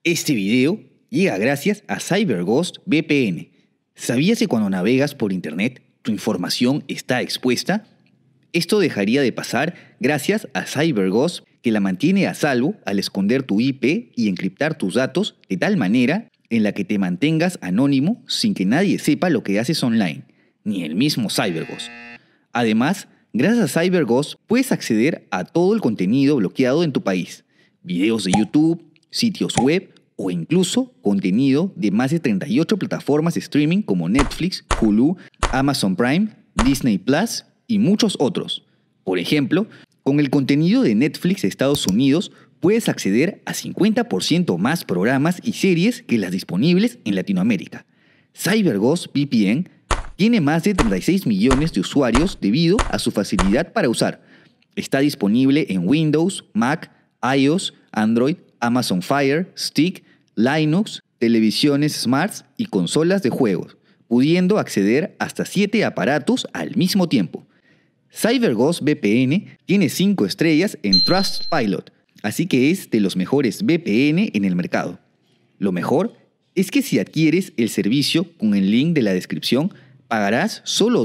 Este video llega gracias a CyberGhost VPN. ¿Sabías que cuando navegas por internet tu información está expuesta? Esto dejaría de pasar gracias a CyberGhost, que la mantiene a salvo al esconder tu IP y encriptar tus datos de tal manera en la que te mantengas anónimo sin que nadie sepa lo que haces online, ni el mismo CyberGhost. Además, gracias a CyberGhost puedes acceder a todo el contenido bloqueado en tu país, videos de YouTube, sitios web o incluso contenido de más de 38 plataformas de streaming como Netflix, Hulu, Amazon Prime, Disney Plus y muchos otros. Por ejemplo, con el contenido de Netflix de Estados Unidos puedes acceder a 50% más programas y series que las disponibles en Latinoamérica. CyberGhost VPN tiene más de 36 millones de usuarios debido a su facilidad para usar. Está disponible en Windows, Mac, iOS, Android, Amazon Fire, Stick, Linux, televisiones smarts y consolas de juegos, pudiendo acceder hasta 7 aparatos al mismo tiempo. CyberGhost VPN tiene 5 estrellas en Trustpilot, así que es de los mejores VPN en el mercado. Lo mejor es que si adquieres el servicio con el link de la descripción, pagarás solo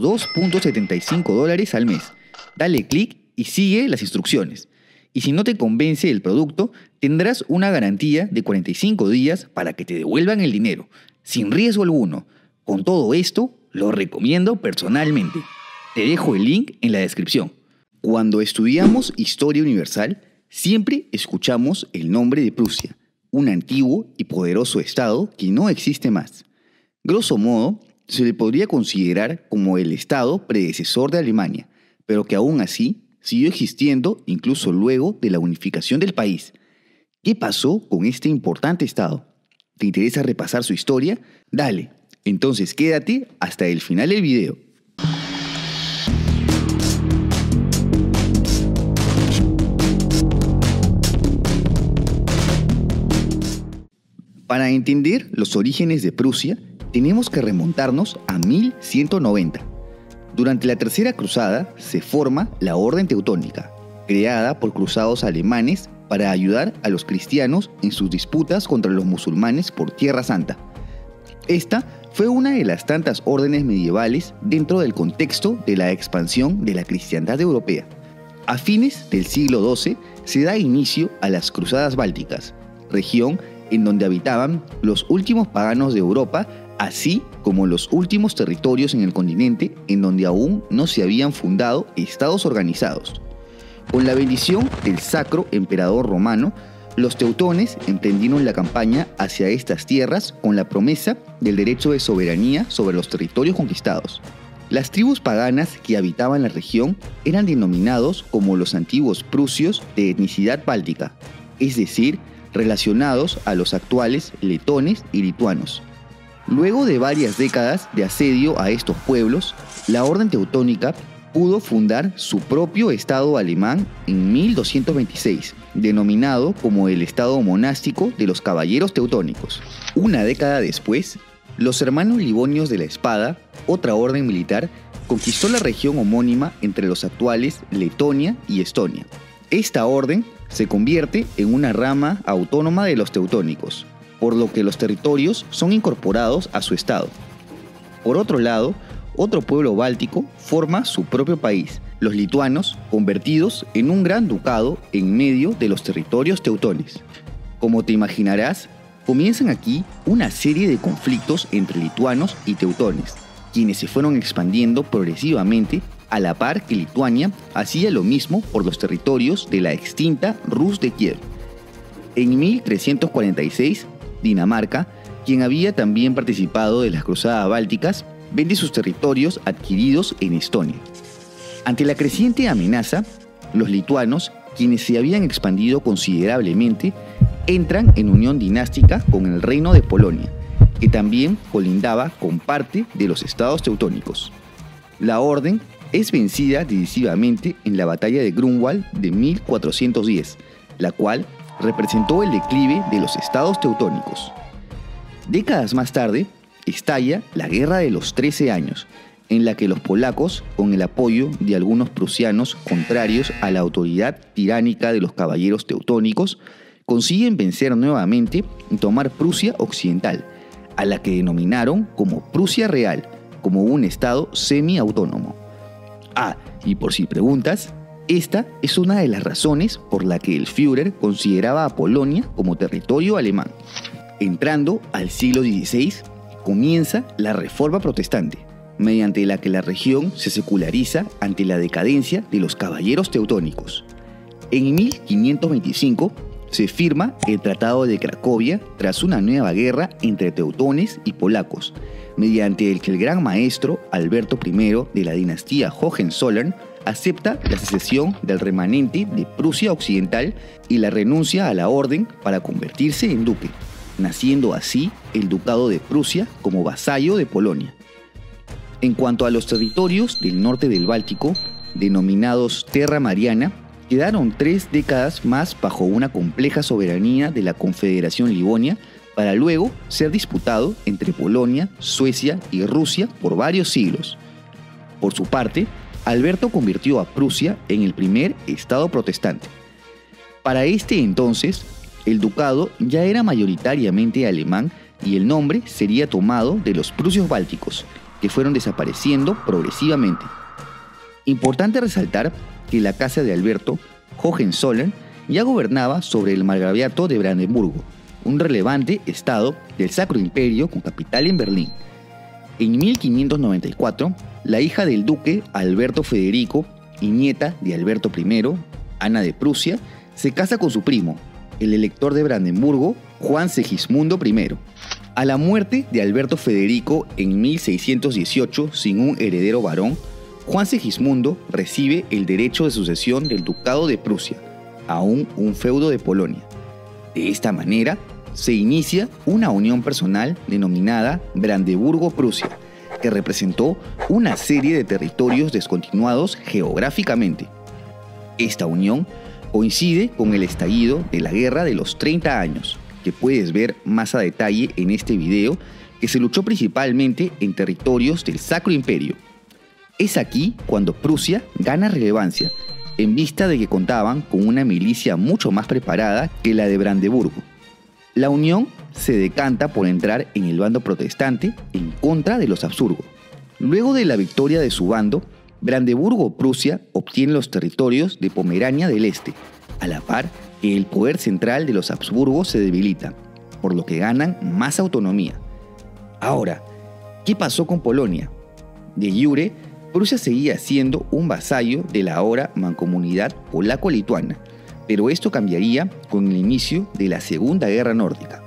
$2.75 al mes. Dale clic y sigue las instrucciones. Y si no te convence el producto, tendrás una garantía de 45 días para que te devuelvan el dinero, sin riesgo alguno. Con todo esto, lo recomiendo personalmente. Te dejo el link en la descripción. Cuando estudiamos Historia Universal, siempre escuchamos el nombre de Prusia, un antiguo y poderoso estado que no existe más. Grosso modo, se le podría considerar como el estado predecesor de Alemania, pero que aún así siguió existiendo incluso luego de la unificación del país. ¿Qué pasó con este importante estado? ¿Te interesa repasar su historia? Dale, entonces quédate hasta el final del video. Para entender los orígenes de Prusia, tenemos que remontarnos a 1190. Durante la Tercera Cruzada se forma la Orden Teutónica, creada por cruzados alemanes para ayudar a los cristianos en sus disputas contra los musulmanes por Tierra Santa. Esta fue una de las tantas órdenes medievales dentro del contexto de la expansión de la cristiandad europea. A fines del siglo XII se da inicio a las Cruzadas Bálticas, región en donde habitaban los últimos paganos de Europa, así como los últimos territorios en el continente en donde aún no se habían fundado estados organizados. Con la bendición del Sacro Emperador Romano, los teutones emprendieron la campaña hacia estas tierras con la promesa del derecho de soberanía sobre los territorios conquistados. Las tribus paganas que habitaban la región eran denominados como los antiguos prusios de etnicidad báltica, es decir, relacionados a los actuales letones y lituanos. Luego de varias décadas de asedio a estos pueblos, la Orden Teutónica pudo fundar su propio estado alemán en 1226, denominado como el Estado Monástico de los Caballeros Teutónicos. Una década después, los Hermanos Livonios de la Espada, otra orden militar, conquistó la región homónima entre los actuales Letonia y Estonia. Esta orden se convierte en una rama autónoma de los teutónicos, por lo que los territorios son incorporados a su estado. Por otro lado, otro pueblo báltico forma su propio país, los lituanos, convertidos en un gran ducado en medio de los territorios teutones. Como te imaginarás, comienzan aquí una serie de conflictos entre lituanos y teutones, quienes se fueron expandiendo progresivamente a la par que Lituania hacía lo mismo por los territorios de la extinta Rus de Kiev. En 1346, Dinamarca, quien había también participado de las Cruzadas Bálticas, vende sus territorios adquiridos en Estonia. Ante la creciente amenaza, los lituanos, quienes se habían expandido considerablemente, entran en unión dinástica con el reino de Polonia, que también colindaba con parte de los estados teutónicos. La orden es vencida decisivamente en la batalla de Grunwald de 1410, la cual representó el declive de los estados teutónicos. Décadas más tarde, estalla la Guerra de los 13 años, en la que los polacos, con el apoyo de algunos prusianos contrarios a la autoridad tiránica de los caballeros teutónicos, consiguen vencer nuevamente y tomar Prusia Occidental, a la que denominaron como Prusia Real, como un estado semiautónomo. Y por si preguntas, esta es una de las razones por la que el Führer consideraba a Polonia como territorio alemán. Entrando al siglo XVI, comienza la Reforma Protestante, mediante la que la región se seculariza ante la decadencia de los caballeros teutónicos. En 1525 se firma el Tratado de Cracovia tras una nueva guerra entre teutones y polacos, mediante el que el gran maestro Alberto I de la dinastía Hohenzollern acepta la secesión del remanente de Prusia Occidental y la renuncia a la orden para convertirse en duque, naciendo así el Ducado de Prusia como vasallo de Polonia. En cuanto a los territorios del norte del Báltico, denominados Terra Mariana, quedaron 3 décadas más bajo una compleja soberanía de la Confederación Livonia para luego ser disputado entre Polonia, Suecia y Rusia por varios siglos. Por su parte, Alberto convirtió a Prusia en el primer estado protestante. Para este entonces, el ducado ya era mayoritariamente alemán y el nombre sería tomado de los prusios bálticos, que fueron desapareciendo progresivamente. Importante resaltar que la casa de Alberto, Hohenzollern, ya gobernaba sobre el margraviato de Brandeburgo, un relevante estado del Sacro Imperio con capital en Berlín. En 1594, la hija del duque Alberto Federico y nieta de Alberto I, Ana de Prusia, se casa con su primo, el elector de Brandeburgo, Juan Segismundo I. A la muerte de Alberto Federico en 1618 sin un heredero varón, Juan Segismundo recibe el derecho de sucesión del Ducado de Prusia, aún un feudo de Polonia. De esta manera, se inicia una unión personal denominada Brandeburgo-Prusia, que representó una serie de territorios descontinuados geográficamente. Esta unión coincide con el estallido de la Guerra de los 30 años, que puedes ver más a detalle en este video, que se luchó principalmente en territorios del Sacro Imperio. Es aquí cuando Prusia gana relevancia, en vista de que contaban con una milicia mucho más preparada que la de Brandeburgo. La unión se decanta por entrar en el bando protestante en contra de los Habsburgo. Luego de la victoria de su bando, Brandeburgo-Prusia obtiene los territorios de Pomerania del Este, a la par que el poder central de los Habsburgo se debilita, por lo que ganan más autonomía. Ahora, ¿qué pasó con Polonia? De jure, Prusia seguía siendo un vasallo de la ahora mancomunidad polaco-lituana, pero esto cambiaría con el inicio de la Segunda Guerra Nórdica.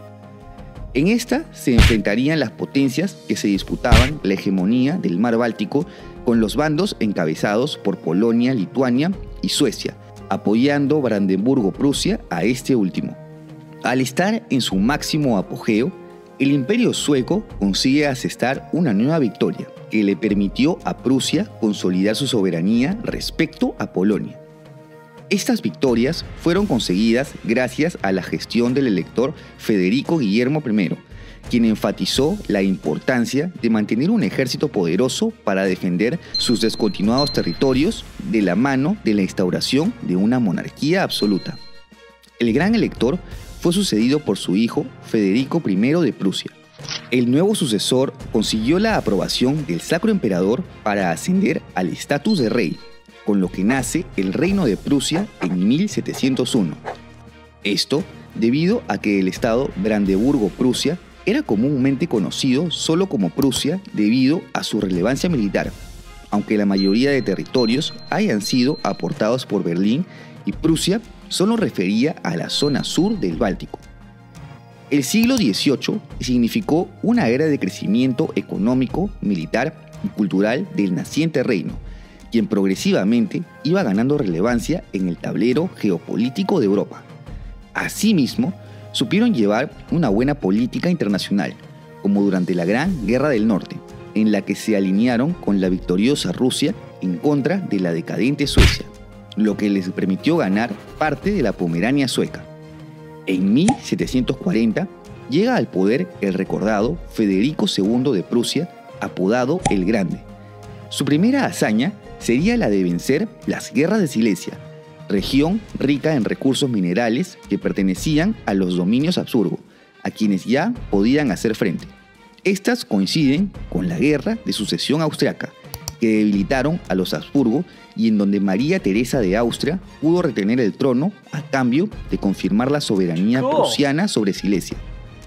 En esta se enfrentarían las potencias que se disputaban la hegemonía del mar Báltico con los bandos encabezados por Polonia, Lituania y Suecia, apoyando Brandeburgo-Prusia a este último. Al estar en su máximo apogeo, el Imperio sueco consigue asestar una nueva victoria que le permitió a Prusia consolidar su soberanía respecto a Polonia. Estas victorias fueron conseguidas gracias a la gestión del elector Federico Guillermo I, quien enfatizó la importancia de mantener un ejército poderoso para defender sus descontinuados territorios de la mano de la instauración de una monarquía absoluta. El gran elector fue sucedido por su hijo Federico I de Prusia. El nuevo sucesor consiguió la aprobación del Sacro Emperador para ascender al estatus de rey, con lo que nace el Reino de Prusia en 1701. Esto debido a que el estado Brandeburgo-Prusia era comúnmente conocido solo como Prusia debido a su relevancia militar, aunque la mayoría de territorios hayan sido aportados por Berlín y Prusia solo refería a la zona sur del Báltico. El siglo XVIII significó una era de crecimiento económico, militar y cultural del naciente reino, quien progresivamente iba ganando relevancia en el tablero geopolítico de Europa. Asimismo, supieron llevar una buena política internacional, como durante la Gran Guerra del Norte, en la que se alinearon con la victoriosa Rusia en contra de la decadente Suecia, lo que les permitió ganar parte de la Pomerania sueca. En 1740 llega al poder el recordado Federico II de Prusia, apodado el Grande. Su primera hazaña sería la de vencer las guerras de Silesia, región rica en recursos minerales que pertenecían a los dominios Habsburgo, a quienes ya podían hacer frente. Estas coinciden con la Guerra de Sucesión Austriaca, que debilitaron a los Habsburgo y en donde María Teresa de Austria pudo retener el trono a cambio de confirmar la soberanía prusiana sobre Silesia.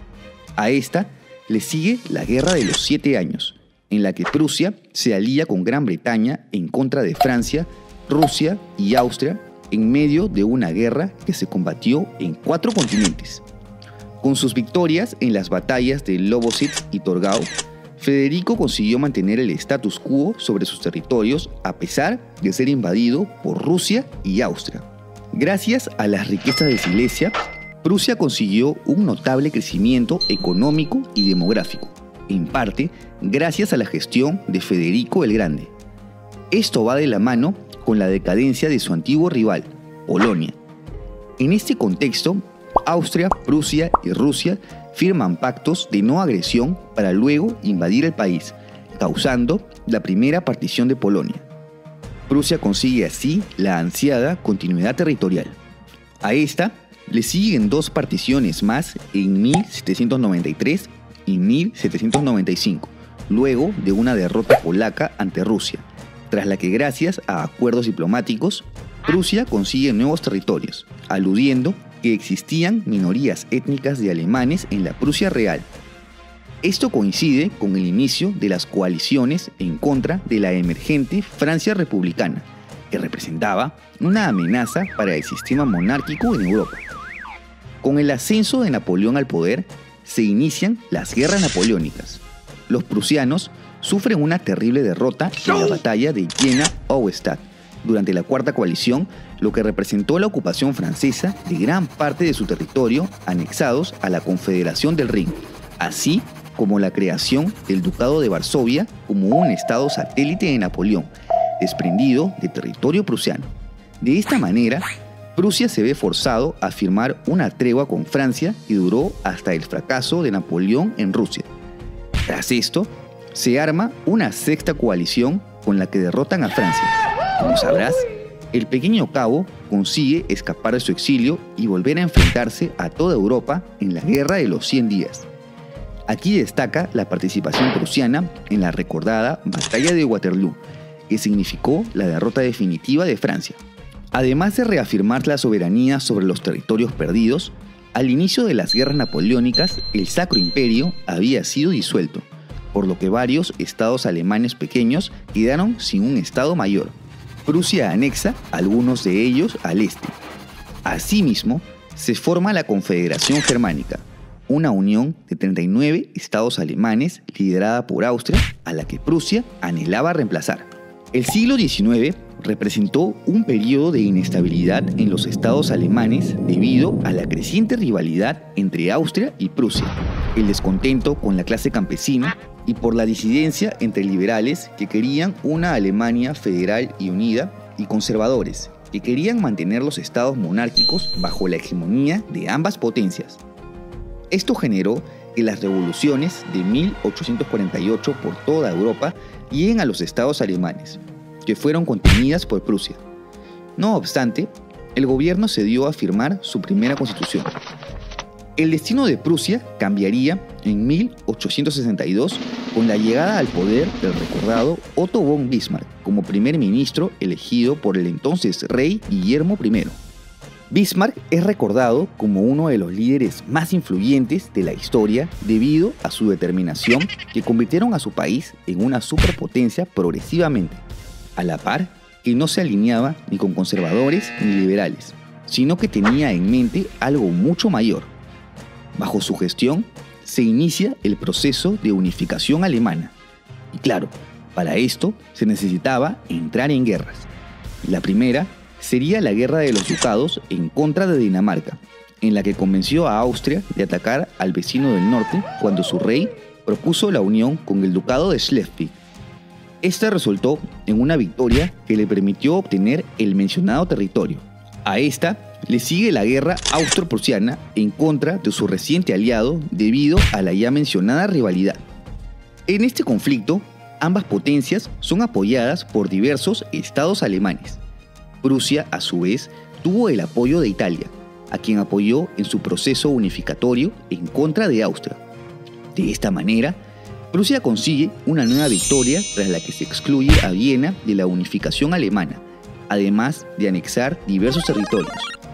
A esta le sigue la Guerra de los 7 Años, en la que Prusia se alía con Gran Bretaña en contra de Francia, Rusia y Austria en medio de una guerra que se combatió en 4 continentes. Con sus victorias en las batallas de Lobositz y Torgau, Federico consiguió mantener el status quo sobre sus territorios a pesar de ser invadido por Rusia y Austria. Gracias a las riquezas de Silesia, Prusia consiguió un notable crecimiento económico y demográfico, en parte gracias a la gestión de Federico el Grande. Esto va de la mano con la decadencia de su antiguo rival, Polonia. En este contexto, Austria, Prusia y Rusia firman pactos de no agresión para luego invadir el país, causando la primera partición de Polonia. Prusia consigue así la ansiada continuidad territorial. A esta le siguen 2 particiones más en 1793 y 1795, luego de una derrota polaca ante Rusia, tras la que gracias a acuerdos diplomáticos, Prusia consigue nuevos territorios, aludiendo que existían minorías étnicas de alemanes en la Prusia real. Esto coincide con el inicio de las coaliciones en contra de la emergente Francia republicana, que representaba una amenaza para el sistema monárquico en Europa. Con el ascenso de Napoleón al poder, se inician las guerras napoleónicas. Los prusianos sufren una terrible derrota en la batalla de Jena-Auerstadt durante la Cuarta Coalición, lo que representó la ocupación francesa de gran parte de su territorio anexados a la Confederación del Rin, así como la creación del Ducado de Varsovia como un estado satélite de Napoleón, desprendido de territorio prusiano. De esta manera, Prusia se ve forzado a firmar una tregua con Francia que duró hasta el fracaso de Napoleón en Rusia. Tras esto, se arma una 6ª coalición con la que derrotan a Francia. Como sabrás, el pequeño cabo consigue escapar de su exilio y volver a enfrentarse a toda Europa en la Guerra de los 100 días. Aquí destaca la participación prusiana en la recordada Batalla de Waterloo, que significó la derrota definitiva de Francia. Además de reafirmar la soberanía sobre los territorios perdidos, al inicio de las guerras napoleónicas, el Sacro Imperio había sido disuelto, por lo que varios estados alemanes pequeños quedaron sin un estado mayor. Prusia anexa algunos de ellos al este. Asimismo, se forma la Confederación Germánica, una unión de 39 estados alemanes liderada por Austria, a la que Prusia anhelaba reemplazar. El siglo XIX representó un periodo de inestabilidad en los estados alemanes debido a la creciente rivalidad entre Austria y Prusia, el descontento con la clase campesina y por la disidencia entre liberales que querían una Alemania federal y unida y conservadores que querían mantener los estados monárquicos bajo la hegemonía de ambas potencias. Esto generó que las revoluciones de 1848 por toda Europa lleguen a los estados alemanes, que fueron contenidas por Prusia. No obstante, el gobierno se dio a firmar su primera constitución. El destino de Prusia cambiaría en 1862 con la llegada al poder del recordado Otto von Bismarck como primer ministro elegido por el entonces rey Guillermo I. Bismarck es recordado como uno de los líderes más influyentes de la historia debido a su determinación que convirtieron a su país en una superpotencia progresivamente, a la par que no se alineaba ni con conservadores ni liberales, sino que tenía en mente algo mucho mayor. Bajo su gestión se inicia el proceso de unificación alemana. Y claro, para esto se necesitaba entrar en guerras. La primera sería la Guerra de los Ducados en contra de Dinamarca, en la que convenció a Austria de atacar al vecino del norte cuando su rey propuso la unión con el Ducado de Schleswig. Esta resultó en una victoria que le permitió obtener el mencionado territorio. A esta le sigue la guerra austro-prusiana en contra de su reciente aliado debido a la ya mencionada rivalidad. En este conflicto, ambas potencias son apoyadas por diversos estados alemanes. Prusia, a su vez, tuvo el apoyo de Italia, a quien apoyó en su proceso unificatorio en contra de Austria. De esta manera, Prusia consigue una nueva victoria tras la que se excluye a Viena de la unificación alemana, además de anexar diversos territorios.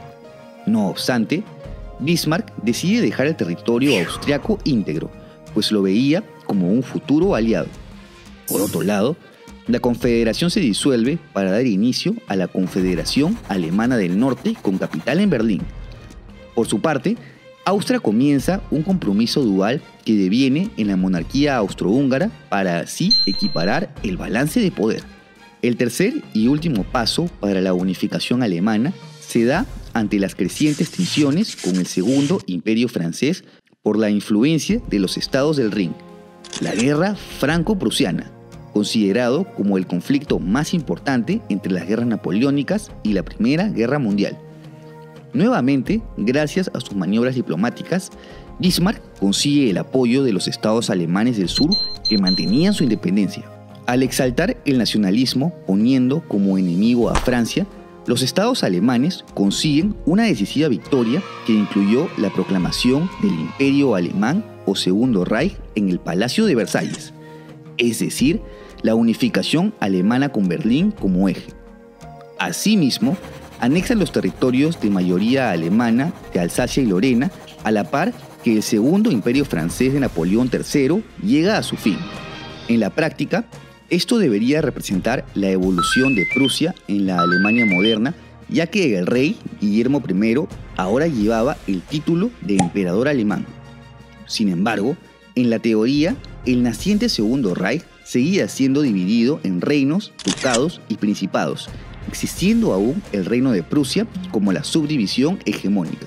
No obstante, Bismarck decide dejar el territorio austriaco íntegro, pues lo veía como un futuro aliado. Por otro lado, la Confederación se disuelve para dar inicio a la Confederación Alemana del Norte con capital en Berlín. Por su parte, Austria comienza un compromiso dual que deviene en la monarquía austrohúngara para así equiparar el balance de poder. El tercer y último paso para la unificación alemana se da ante las crecientes tensiones con el Segundo Imperio francés por la influencia de los estados del Rin, la Guerra Franco-Prusiana, considerado como el conflicto más importante entre las guerras napoleónicas y la Primera Guerra Mundial. Nuevamente, gracias a sus maniobras diplomáticas, Bismarck consigue el apoyo de los estados alemanes del sur que mantenían su independencia. Al exaltar el nacionalismo poniendo como enemigo a Francia, los estados alemanes consiguen una decisiva victoria que incluyó la proclamación del Imperio Alemán o Segundo Reich en el Palacio de Versalles, es decir, la unificación alemana con Berlín como eje. Asimismo, anexa los territorios de mayoría alemana de Alsacia y Lorena, a la par que el Segundo Imperio francés de Napoleón III llega a su fin. En la práctica, esto debería representar la evolución de Prusia en la Alemania moderna, ya que el rey Guillermo I ahora llevaba el título de emperador alemán. Sin embargo, en la teoría, el naciente Segundo Reich seguía siendo dividido en reinos, ducados y principados, existiendo aún el reino de Prusia como la subdivisión hegemónica.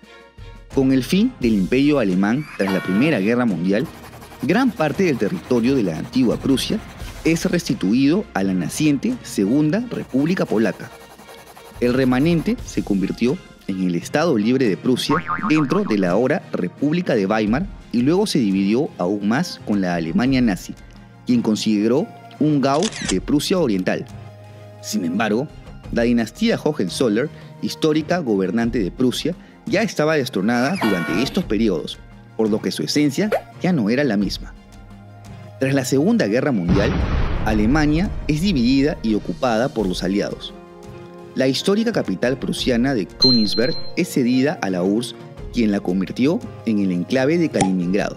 Con el fin del Imperio alemán tras la Primera Guerra Mundial, gran parte del territorio de la antigua Prusia es restituido a la naciente Segunda República Polaca. El remanente se convirtió en el Estado Libre de Prusia dentro de la ahora República de Weimar y luego se dividió aún más con la Alemania nazi, quien consideró un Gau de Prusia Oriental. Sin embargo, la dinastía Hohenzollern, histórica gobernante de Prusia, ya estaba destronada durante estos periodos, por lo que su esencia ya no era la misma. Tras la Segunda Guerra Mundial, Alemania es dividida y ocupada por los aliados. La histórica capital prusiana de Königsberg es cedida a la URSS, quien la convirtió en el enclave de Kaliningrado.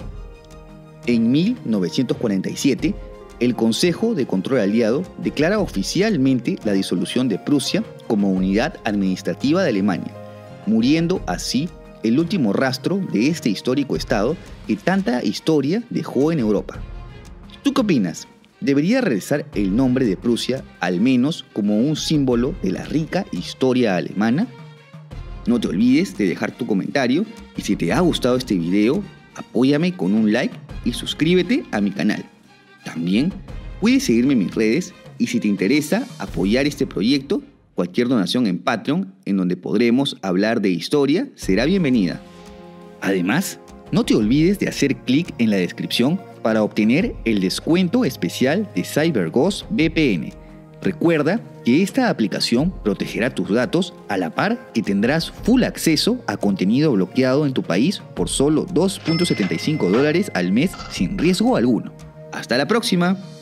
En 1947, el Consejo de Control Aliado declara oficialmente la disolución de Prusia como unidad administrativa de Alemania, muriendo así el último rastro de este histórico estado que tanta historia dejó en Europa. ¿Tú qué opinas? ¿Debería regresar el nombre de Prusia al menos como un símbolo de la rica historia alemana? No te olvides de dejar tu comentario y si te ha gustado este video, apóyame con un like y suscríbete a mi canal. También puedes seguirme en mis redes y si te interesa apoyar este proyecto, cualquier donación en Patreon en donde podremos hablar de historia será bienvenida. Además, no te olvides de hacer clic en la descripción para obtener el descuento especial de CyberGhost VPN. Recuerda que esta aplicación protegerá tus datos a la par que tendrás full acceso a contenido bloqueado en tu país por solo $2.75 al mes sin riesgo alguno. ¡Hasta la próxima!